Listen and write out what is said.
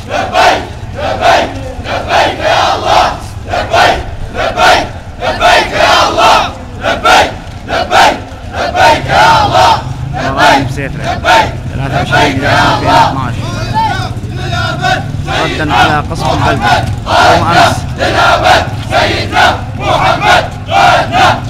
لبيك لبيك لبيك يا الله، لبيك لبيك لبيك يا الله، لبيك لبيك لبيك يا الله، لبيك لبيك 23 جانوري 2012 ردا على قصف البلدة يوم أمس. للأبد سيدنا محمد قائدنا.